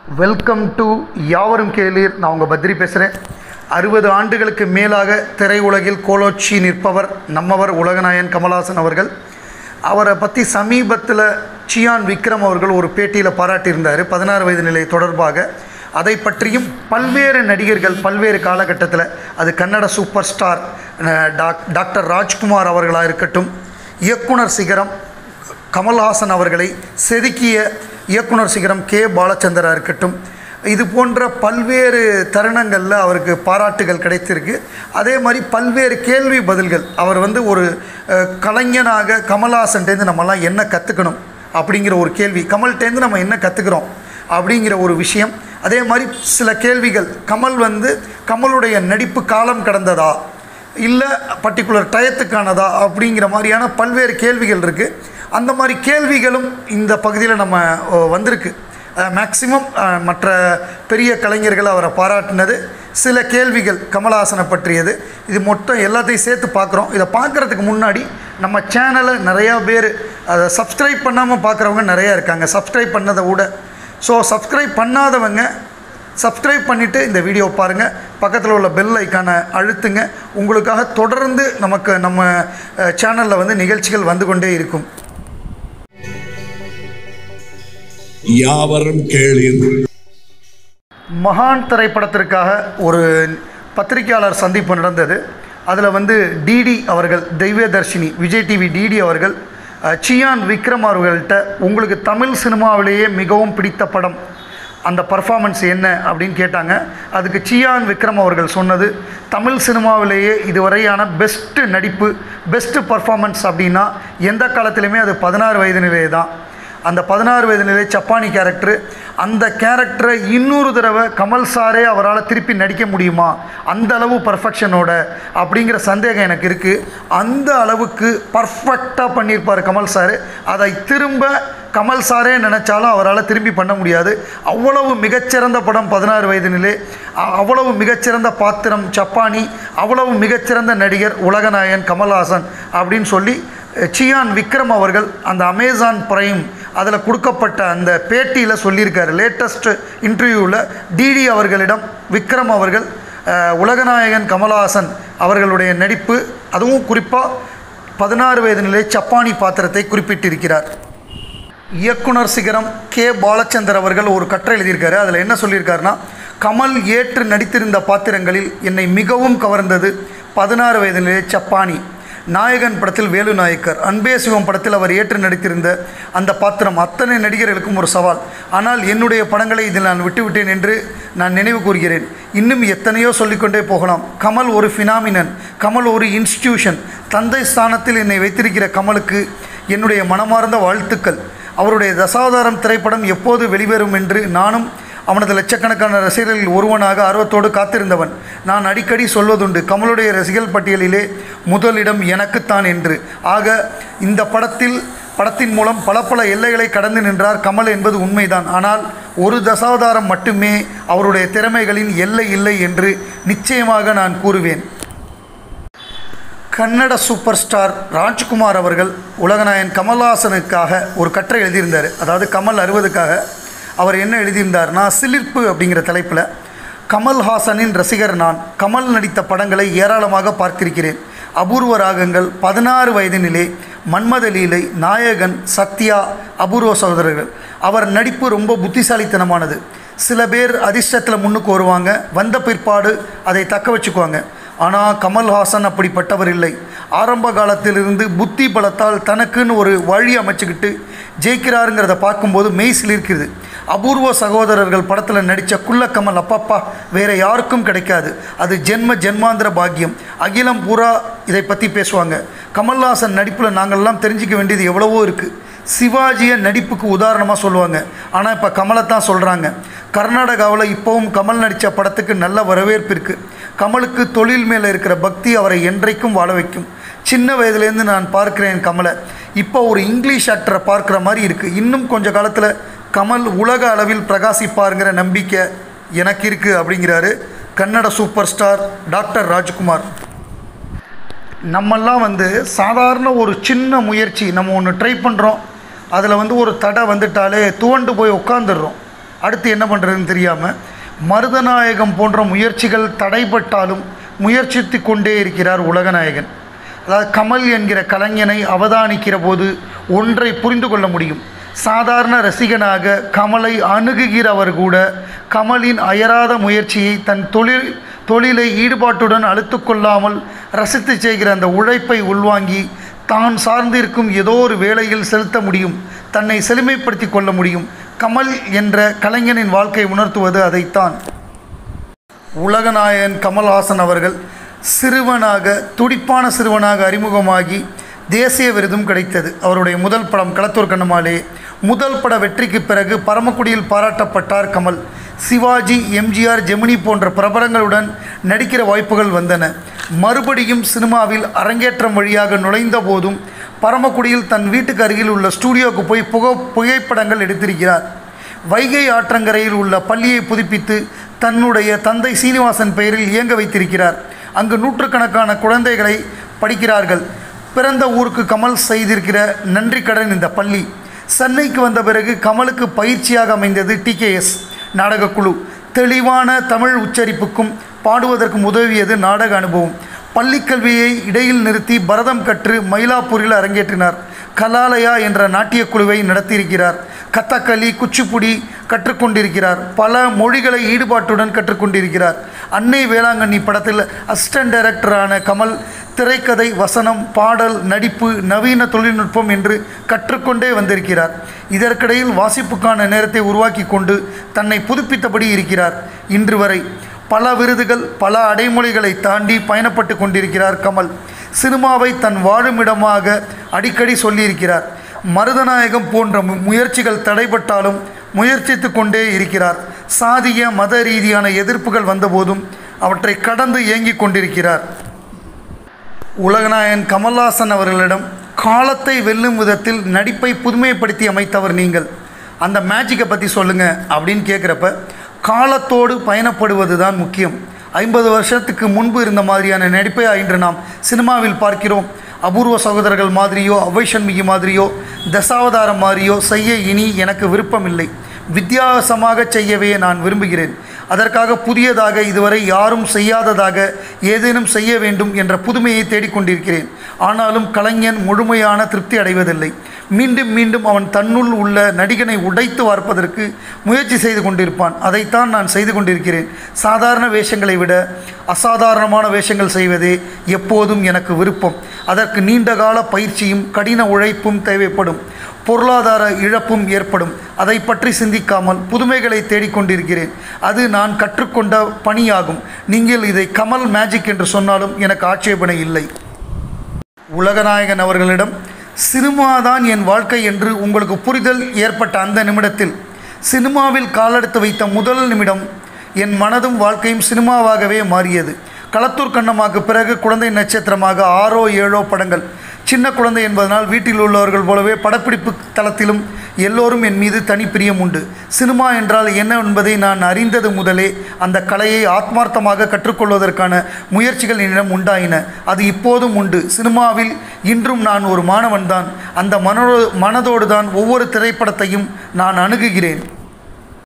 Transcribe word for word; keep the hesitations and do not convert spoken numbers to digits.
Welcome to யாவரும் கேளீர். நான் உங்கள் பத்ரி பேசுகிறேன். அறுபது ஆண்டுகளுக்கு மேலாக திரையுலகில் கோலோச்சி நிற்பவர் நம்மவர் உலகநாயகன் கமல்ஹாசன் அவர்கள். அவரை பற்றி சமீபத்தில் சியான் விக்ரம் அவர்கள் ஒரு பேட்டியில் பாராட்டியிருந்தார் பதினாறு வயது நிலை தொடர்பாக. அதை பற்றியும் பல்வேறு நடிகர்கள் பல்வேறு காலகட்டத்தில், அது Kannada super star doctor Rajkumar அவர்களாக இருக்கட்டும், இயக்குனர் சிகரம் கமல்ஹாசன் அவர்களை செதுக்கிய இயக்குனர் சிகரம் கே பாலச்சந்தராக இருக்கட்டும், இது போன்ற பல்வேறு தருணங்களில் அவருக்கு பாராட்டுகள் கிடைத்திருக்கு. அதே மாதிரி பல்வேறு கேள்வி பதில்கள். அவர் வந்து ஒரு கலைஞனாக கமல்ஹாசன்டேருந்து நம்மலாம் என்ன கற்றுக்கணும் அப்படிங்கிற ஒரு கேள்வி, கமல்கிட்டேருந்து நம்ம என்ன கற்றுக்குறோம் அப்படிங்கிற ஒரு விஷயம். அதே மாதிரி சில கேள்விகள், கமல் வந்து கமலுடைய நடிப்பு காலம் கடந்ததா இல்லை பர்டிகுலர் டயத்துக்கானதா அப்படிங்கிற மாதிரியான பல்வேறு கேள்விகள் இருக்குது. அந்த மாதிரி கேள்விகளும் இந்த பகுதியில் நம்ம வந்திருக்கு. மேக்சிமம் மற்ற பெரிய கலைஞர்கள் அவரை பாராட்டினது, சில கேள்விகள் கமல்ஹாசனை பற்றியது. இது மொத்தம் எல்லாத்தையும் சேர்த்து பார்க்குறோம். இதை பார்க்குறதுக்கு முன்னாடி நம்ம சேனலை நிறையா பேர் அதை சப்ஸ்கிரைப் பண்ணாமல் பார்க்குறவங்க நிறையா இருக்காங்க, சப்ஸ்கிரைப் பண்ணதை விட. ஸோ சப்ஸ்கிரைப் பண்ணாதவங்க சப்ஸ்கிரைப் பண்ணிவிட்டு இந்த வீடியோ பாருங்கள், பக்கத்தில் உள்ள பெல் ஐக்கானை அழுத்துங்க. உங்களுக்காக தொடர்ந்து நமக்கு நம்ம சேனலில் வந்து நிகழ்ச்சிகள் வந்து கொண்டே இருக்கும். யாவரும் கேளீர். மகான் திரைப்படத்திற்காக ஒரு பத்திரிகையாளர் சந்திப்பு நடந்தது. அதில் வந்து டிடி அவர்கள், தெய்வதர்ஷினி விஜய் டிவி டிடி அவர்கள் சியான் விக்ரம் அவர்கள்ட்ட உங்களுக்கு தமிழ் சினிமாவிலேயே மிகவும் பிடித்த படம், அந்த பர்ஃபார்மன்ஸ் என்ன அப்படின்னு கேட்டாங்க. அதுக்கு சியான் விக்ரம் அவர்கள் சொன்னது, தமிழ் சினிமாவிலேயே இதுவரையான பெஸ்ட்டு நடிப்பு, பெஸ்ட்டு பர்ஃபார்மன்ஸ் அப்படின்னா எந்த காலத்துலையுமே அது பதினாறு வயது நிலையே தான். அந்த பதினாறு வயது நிலை சப்பானி கேரக்டரு, அந்த கேரக்டரை இன்னொரு தடவை கமல் சாரே அவரால் திருப்பி நடிக்க முடியுமா அந்த அளவு பர்ஃபெக்ஷனோட அப்படிங்கிற சந்தேகம் எனக்கு இருக்குது. அந்த அளவுக்கு பர்ஃபெக்டாக பண்ணியிருப்பார் கமல் சார். அதை திரும்ப கமல் சாரே நினச்சாலும் அவரால் திரும்பி பண்ண முடியாது. அவ்வளவு மிகச்சிறந்த படம் பதினாறு வயது நிலை, அவ்வளவு மிகச்சிறந்த பாத்திரம் சப்பானி, அவ்வளவு மிகச்சிறந்த நடிகர் உலகநாயகன் கமல்ஹாசன் அப்படின்னு சொல்லி சியான் விக்ரம் அவர்கள் அந்த அமேசான் பிரைம் அதில் கொடுக்கப்பட்ட அந்த பேட்டியில் சொல்லியிருக்காரு. லேட்டஸ்ட் இன்டர்வியூவில் டிடி அவர்களிடம் விக்ரம் அவர்கள் உலகநாயகன் கமல்ஹாசன் அவர்களுடைய நடிப்பு, அதுவும் குறிப்பாக பதினாறு வயது நிலை சப்பானி பாத்திரத்தை குறிப்பிட்டிருக்கிறார். இயக்குனர் சிகரம் கே பாலச்சந்தர் அவர்கள் ஒரு கட்டுரை எழுதியிருக்காரு. அதில் என்ன சொல்லியிருக்காருன்னா, கமல் ஏற்று நடித்திருந்த பாத்திரங்களில் என்னை மிகவும் கவர்ந்தது பதினாறு வயது நிலை சப்பானி, நாயகன் படத்தில் வேலு நாயக்கர், அன்பே சிவம் படத்தில் அவர் ஏற்று நடித்திருந்த அந்த பாத்திரம் அத்தனை நடிகர்களுக்கும் ஒரு சவால். ஆனால் என்னுடைய படங்களை இதில் நான் விட்டுவிட்டேன் என்று நான் நினைவு கூறுகிறேன். இன்னும் எத்தனையோ சொல்லிக்கொண்டே போகலாம். கமல் ஒரு ஃபினாமினன், கமல் ஒரு இன்ஸ்டிடியூஷன். தந்தை ஸ்தானத்தில் என்னை வைத்திருக்கிற கமலுக்கு என்னுடைய மனமார்ந்த வாழ்த்துக்கள். அவருடைய தசாவதாரம் திரைப்படம் எப்போது வெளிவரும் என்று நானும் அவனது லட்சக்கணக்கான ரசிகர்களில் ஒருவனாக ஆர்வத்தோடு காத்திருந்தவன். நான் அடிக்கடி சொல்வதுண்டு, கமலுடைய ரசிகர்கள் பட்டியலிலே முதலிடம் எனக்குத்தான் என்று. ஆக இந்த படத்தில் படத்தின் மூலம் பல பல எல்லைகளை கடந்து நின்றார் கமல் என்பது உண்மைதான். ஆனால் ஒரு தசாவதாரம் மட்டுமே அவருடைய திறமைகளின் எல்லை இல்லை என்று நிச்சயமாக நான் கூறுவேன். கன்னட சூப்பர் ஸ்டார் ராஜ்குமார் அவர்கள் உலகநாயகன் கமல்ஹாசனுக்காக ஒரு கட்டுரை எழுதியிருந்தார். அதாவது கமல் அறுபதுக்காக அவர் என்ன எழுதியிருந்தார்னா, சிலிர்ப்பு அப்படிங்கிற தலைப்பில், கமல்ஹாசனின் ரசிகர் நான். கமல் நடித்த படங்களை ஏராளமாக பார்த்திருக்கிறேன். அபூர்வ ராகங்கள், பதினாறு வயதினிலே, மன்மத லீலை, நாயகன், சத்யா, அபூர்வ சகோதரர்கள். அவர் நடிப்பு ரொம்ப புத்திசாலித்தனமானது. சில பேர் அதிர்ஷ்டத்தில் முன்னுக்கு வருவாங்க, வந்த பிற்பாடு அதை தக்க வச்சுக்குவாங்க. ஆனால் கமல்ஹாசன் அப்படிப்பட்டவர் இல்லை. ஆரம்ப காலத்திலிருந்து புத்தி பலத்தால் தனக்குன்னு ஒரு வழி அமைச்சுக்கிட்டு ஜெயிக்கிறாருங்கிறத பார்க்கும்போது மெய் சிலிர்க்கிறது. அபூர்வ சகோதரர்கள் படத்தில் நடித்த குள்ள கமல் அப்பப்பா வேறு யாருக்கும் கிடைக்காது. அது ஜென்ம ஜென்மாந்திர பாக்கியம். அகிலம் பூரா இதை பற்றி பேசுவாங்க. கமல்ஹாசன் நடிப்பில் நாங்கள்லாம் தெரிஞ்சிக்க வேண்டியது எவ்வளவோ இருக்குது. சிவாஜியை நடிப்புக்கு உதாரணமாக சொல்லுவாங்க, ஆனால் இப்போ கமலை தான் சொல்கிறாங்க. கர்நாடகாவில் இப்போவும் கமல் நடித்த படத்துக்கு நல்ல வரவேற்பு இருக்குது. கமலுக்கு தொழில் மேலே இருக்கிற பக்தி அவரை என்றைக்கும் வாழ வைக்கும். சின்ன வயதுலேருந்து நான் பார்க்குறேன் கமலை. இப்போ ஒரு இங்கிலீஷ் ஆக்டரை பார்க்குற மாதிரி இருக்குது. இன்னும் கொஞ்சம் காலத்தில் கமல் உலக அளவில் பிரகாசிப்பாருங்கிற நம்பிக்கை எனக்கு இருக்குது அப்படிங்கிறாரு Kannada super star doctor Rajkumar. நம்மெல்லாம் வந்து சாதாரண ஒரு சின்ன முயற்சி, நம்ம ஒன்று ட்ரை பண்ணுறோம், அதில் வந்து ஒரு தடை வந்துட்டாலே துவண்டு போய் உட்காந்துடுறோம். அடுத்து என்ன பண்ணுறதுன்னு தெரியாமல் மருதநாயகம் போன்ற முயற்சிகள் தடைப்பட்டாலும் முயற்சித்து கொண்டே இருக்கிறார் உலகநாயகன். அதாவது கமல் என்கிற கலைஞனை அவதானிக்கிற போது ஒன்றை புரிந்து கொள்ள முடியும். சாதாரண ரசிகனாக கமலை அணுகுகிறவர் கூட கமலின் அயராத முயற்சியை தன் தொழில் தொழிலை ஈடுபாட்டுடன் அழுத்து கொள்ளாமல் ரசித்து செய்கிற அந்த உழைப்பை உள்வாங்கி தான் சார்ந்திருக்கும் ஏதோ ஒரு வேளையில் செலுத்த முடியும், தன்னை செழுமைப்படுத்தி கொள்ள முடியும். கமல் என்ற கலைஞனின் வாழ்க்கை உணர்த்துவது அதைத்தான். உலகநாயகன் கமல்ஹாசன் அவர்கள் சிறுவனாக துடிப்பான சிறுவனாக அறிமுகமாகி தேசிய விருதும் கிடைத்தது. அவருடைய முதல் படம் களத்தூர் கண்ணம்மாளே. முதல் பட வெற்றிக்கு பிறகு பரமக்குடியில் பாராட்டப்பட்டார் கமல். சிவாஜி, எம்ஜிஆர், ஜெமினி போன்ற பிரபலங்களுடன் நடிக்கிற வாய்ப்புகள் வந்தன. மறுபடியும் சினிமாவில் அரங்கேற்றம் வழியாக நுழைந்த போதும் பரமக்குடியில் தன் வீட்டுக்கு அருகில் உள்ள ஸ்டூடியோவுக்கு போய் புக புகைப்படங்கள் எடுத்திருக்கிறார். வைகை ஆற்றங்கரையில் உள்ள பள்ளியை புதுப்பித்து தன்னுடைய தந்தை சீனிவாசன் பெயரில் இயங்க வைத்திருக்கிறார். அங்கு நூற்றுக்கணக்கான குழந்தைகளை படிக்கிறார்கள். பிறந்த ஊருக்கு கமல் செய்திருக்கிற நன்றி கடன் இந்த பள்ளி. சென்னைக்கு வந்த பிறகு கமலுக்கு பயிற்சியாக அமைந்தது டிகேஎஸ் நாடகக்குழு. தெளிவான தமிழ் உச்சரிப்புக்கும் பாடுவதற்கும் உதவியது நாடக அனுபவம். பள்ளிக்கல்வியை இடையில் நிறுத்தி பரதம் கற்று மயிலாப்பூரில் அரங்கேற்றினார். கலாலயா என்ற நாட்டிய குழுவை நடத்தியிருக்கிறார். கதகளி, குச்சிப்புடி கற்றுக்கொண்டிருக்கிறார். பல மொழிகளை ஈடுபாட்டுடன் கற்றுக்கொண்டிருக்கிறார். அன்னை வேளாங்கண்ணி படத்தில் அசிஸ்டன்ட் டைரக்டரான கமல் திரைக்கதை, வசனம், பாடல், நடிப்பு, நவீன தொழில்நுட்பம் என்று கற்றுக்கொண்டே வந்திருக்கிறார். இதற்கிடையில் வாசிப்புக்கான நேரத்தை உருவாக்கி கொண்டு தன்னை புதுப்பித்தபடி இருக்கிறார். இன்று வரை பல விருதுகள், பல அடைமொழிகளை தாண்டி பயணப்பட்டு கொண்டிருக்கிறார் கமல். சினிமாவை தன் வாழுமிடமாக அடிக்கடி சொல்லியிருக்கிறார். மருதநாயகம் போன்ற முயற்சிகள் தடைபட்டாலும் முயற்சித்து கொண்டே இருக்கிறார். சாதிய மத ரீதியான எதிர்ப்புகள் வந்தபோதும் அவற்றை கடந்து இயங்கிக் கொண்டிருக்கிறார். உலகநாயகன் கமல்ஹாசன் அவர்களிடம் காலத்தை வெல்லும் விதத்தில் நடிப்பை புதுமைப்படுத்தி அமைத்தவர் நீங்கள், அந்த மேஜிக்கை பற்றி சொல்லுங்கள் அப்படின்னு கேட்குறப்ப காலத்தோடு பயணப்படுவது தான் முக்கியம். ஐம்பது வருஷத்துக்கு முன்பு இருந்த மாதிரியான நடிப்பை இன்று நாம் சினிமாவில் பார்க்கிறோம். அபூர்வ சகோதரர்கள் மாதிரியோ, அவ்வை சண்முகி மாதிரியோ, தசாவதாரம் மாதிரியோ செய்ய இனி எனக்கு விருப்பமில்லை. வித்தியாசமாக செய்யவே நான் விரும்புகிறேன். அதற்காக புதியதாக, இதுவரை யாரும் செய்யாததாக ஏதேனும் செய்ய வேண்டும் என்ற புதுமையை தேடிக்கொண்டிருக்கிறேன். ஆனாலும் கலைஞன் முழுமையான திருப்தி அடைவதில்லை. மீண்டும் மீண்டும் அவன் தன்னுள் உள்ள நடிகனை உடைத்து வார்ப்பதற்கு முயற்சி செய்து கொண்டிருப்பான். அதைத்தான் நான் செய்து கொண்டிருக்கிறேன். சாதாரண வேஷங்களை விட அசாதாரணமான வேஷங்கள் செய்வதே எப்போதும் எனக்கு விருப்பம். அதற்கு நீண்டகால பயிற்சியும் கடின உழைப்பும் தேவைப்படும். பொருளாதார இழப்பும் ஏற்படும். அதை பற்றி சிந்திக்காமல் புதுமைகளை தேடிக்கொண்டிருக்கிறேன். அது நான் கற்றுக்கொண்ட பணியாகும். நீங்கள் இதை கமல் மேஜிக் என்று சொன்னாலும் எனக்கு ஆட்சேபனை இல்லை. உலகநாயகன் அவர்களிடம் சினிமாதான் என் வாழ்க்கை என்று உங்களுக்கு புரிதல் ஏற்பட்ட அந்த நிமிடத்தில், சினிமாவில் காலெடுத்து வைத்த முதல் நிமிடம் என் மனதும் வாழ்க்கையும் சினிமாவாகவே மாறியது. களத்தூர் கண்ணம்மாவுக்கு பிறகு குழந்தை நட்சத்திரமாக ஆறோ ஏழோ படங்கள். சின்ன குழந்தை என்பதனால் வீட்டில் உள்ளவர்கள் போலவே படப்பிடிப்பு தளத்திலும் எல்லோரும் என் மீது தனிப்பிரியம் உண்டு. சினிமா என்றால் என்ன என்பதை நான் அறிந்தது முதலே அந்த கலையை ஆத்மார்த்தமாக கற்றுக்கொள்வதற்கான முயற்சிகள் என்னிடம் உண்டாயின. அது இப்போதும் உண்டு. சினிமாவில் இன்றும் நான் ஒரு மாணவன்தான். அந்த மனோ மனதோடு தான் ஒவ்வொரு திரைப்படத்தையும் நான் அணுகுகிறேன்.